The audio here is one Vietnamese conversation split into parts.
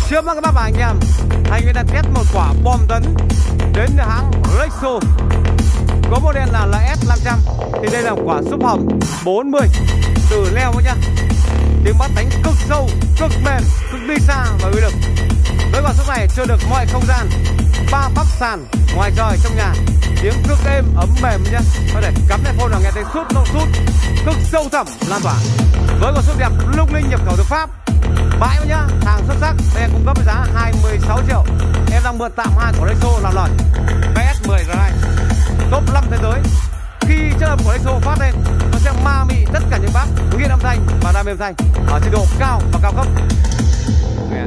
Trước mắt các bác và anh em, Thành Nguyễn đang test một quả bom tấn đến từ hãng Rexo, có model là LS500. Thì đây là quả súp hầm 40 từ leo nhá. Tiếng bắt đánh cực sâu, cực mềm, cực đi xa và uy lực. Với quả súp này chưa được mọi không gian, 3 bắc sàn, ngoài trời, trong nhà, tiếng cực êm ấm mềm nhá. Có thể cắm headphone là nghe thấy sút nộ sút cực sâu thẳm lan tỏa. Với quả súp đẹp lung linh nhập khẩu từ Pháp, bãi nhá, hàng xuất sắc. Đây em cung cấp với giá 26 triệu. Em đang mượn tạm 2 của Rexo làm lời. VS10R2 top 5 thế giới. Khi chất âm của Rexo phát lên, nó sẽ ma mị tất cả những bác nghiện âm thanh và đam mê âm thanh ở trình độ cao và cao cấp. Nghe.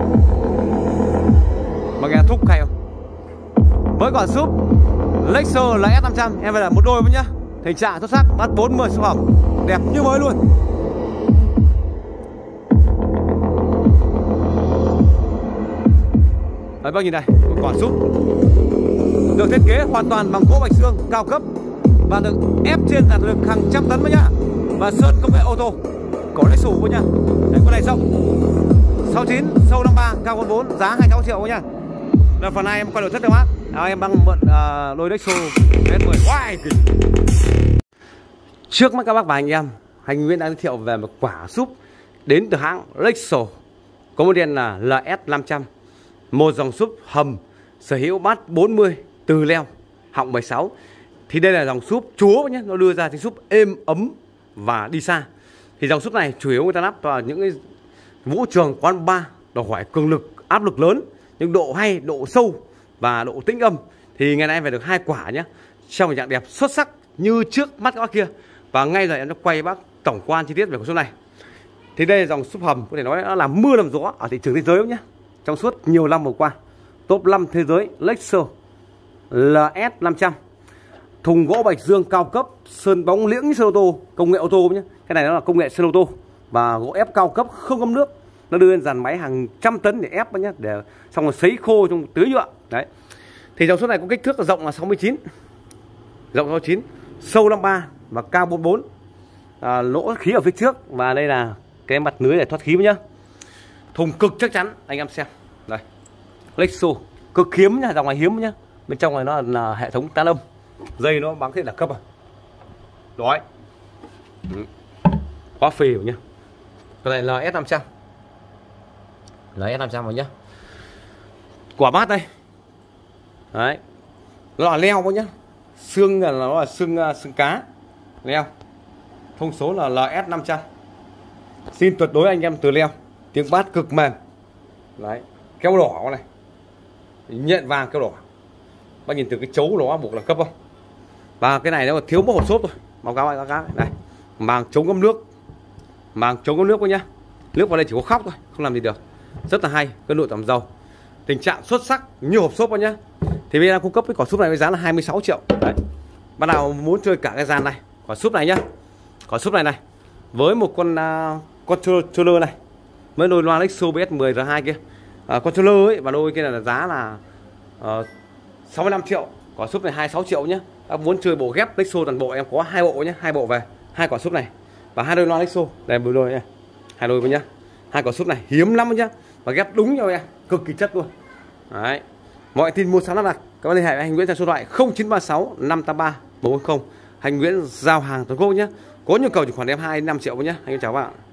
Mà nghe thúc hay không? Với quả súp Rexo LS500 em phải là một đôi với nhá. Tình trạng xuất sắc, bắt 40 súp hầm đẹp như mới luôn. Đấy, bác nhìn này, một quả súp được thiết kế hoàn toàn bằng gỗ bạch xương cao cấp và được ép trên đạt lực hàng trăm tấn với nhá, và sơn công nghệ ô tô có lấy sủ với nhá. Đấy, con này rộng 69, sâu 53, cao 44, giá 26 triệu nhá. Là phần này em quay nội thất được bác. Em đang mượn đôi Rexo S10. Wow. Trước mắt các bác và anh em, Thành Nguyễn đang giới thiệu về một quả súp đến từ hãng Rexo, có model là LS500. Một dòng súp hầm sở hữu bát 40 từ leo, họng 16. Thì đây là dòng súp chúa nhé, nó đưa ra tiếng súp êm ấm và đi xa. Thì dòng súp này chủ yếu người ta lắp vào những cái vũ trường, quán bar, đòi hỏi cường lực, áp lực lớn, nhưng độ hay, độ sâu và độ tĩnh âm. Thì ngày nay em phải được 2 quả nhé, trong một dạng đẹp xuất sắc như trước mắt các bác kia. Và ngay giờ em sẽ quay bác tổng quan chi tiết về con súp này. Thì đây là dòng súp hầm, có thể nói nó làm mưa làm gió ở thị trường thế giới nhé. Trong suốt nhiều năm vừa qua, top 5 thế giới Rexo LS500. Thùng gỗ bạch dương cao cấp, sơn bóng liễng như sơn ô tô, công nghệ ô tô nhé. Cái này nó là công nghệ sơn ô tô và gỗ ép cao cấp không ngâm nước. Nó đưa lên dàn máy hàng trăm tấn để ép nhé, để xong rồi sấy khô trong tưới nhựa. Đấy. Thì dòng số này có kích thước là rộng là 69, rộng 69, sâu 53 và cao 44. Lỗ khí ở phía trước, và đây là cái mặt lưới để thoát khí nhá. Thùng cực chắc chắn, anh em xem. Đây. Rexo cực hiếm nhá, dòng này hiếm nhá. Bên trong này nó là hệ thống tan âm. Dây nó bằng thế là cấp à. Đấy. Quá phê rồi nhá. Cái này là LS500. LS500 rồi nhá. Quả bát đây. Đấy. Nó là leo nhá. Xương là nó là xương cá. Leo. Thông số là LS500. Xin tuyệt đối anh em từ leo. Tiếng bát cực mềm. Đấy. Keo đỏ con này. Nhện vàng keo đỏ. Bác nhìn từ cái chấu nó buộc là cấp không. Và cái này nó còn thiếu một hộp xốp thôi. Báo cáo anh các này. Màng chống ngâm nước. Màng chống ngâm nước nhá. Nước vào đây chỉ có khóc thôi, không làm gì được. Rất là hay, cân nội tẩm dầu. Tình trạng xuất sắc như hộp xốp nhá. Thì bây giờ cung cấp cái quả súp này với giá là 26 triệu. Đấy. Bạn nào muốn chơi cả cái dàn này, quả súp này nhá. Quả súp này với một con controller này, với đôi loa Rexo VS10R2 kia. Controller ấy và đôi kia là giá là 65 triệu. Quả súp này 26 triệu nhé. Các muốn chơi bộ ghép Rexo toàn bộ em có 2 bộ nhé, 2 bộ về, 2 quả súp này và 2 đôi loa Rexo. Đây một đôi nhé. 2 đôi với nhá. 2 quả súp này hiếm lắm nhá. Và ghép đúng nhau em, cực kỳ chất luôn. Đấy. Mọi tin mua sắm lắp đặt các bạn liên hệ với anh Nguyễn theo số điện thoại 0936 583 140. Anh Nguyễn giao hàng toàn quốc nhé. Có nhu cầu chỉ khoản em 2 đến 5 triệu nhé. Anh chào các bạn.